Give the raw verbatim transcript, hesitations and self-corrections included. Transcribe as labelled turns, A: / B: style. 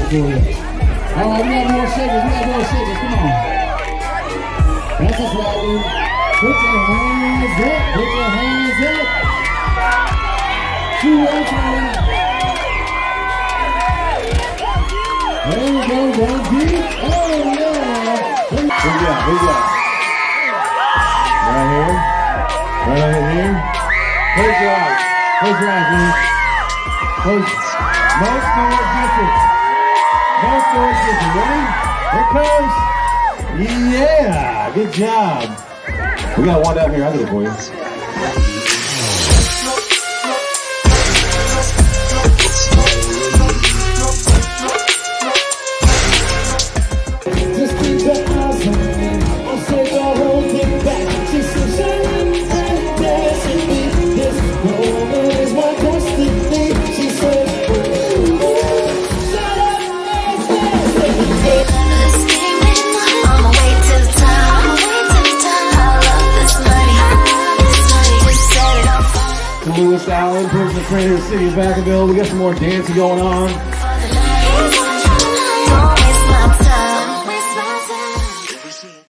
A: for you. All right, we got more shakers. We got more shakers. Come on. That's just right, dude. Put your hands up. Put your hands up. Two ways around. There we go. Go deep. Oh, yeah. Who we got? Who we got? Right here. Right over here. Close your eyes. Close your eyes, man. Close. No score distance. No score distance. Ready? Here it comes. Yeah. Good job. We got one down here. I'll do it for you. Lewis Allen, personal trainer of the city of Vacaville. We got some more dancing going on.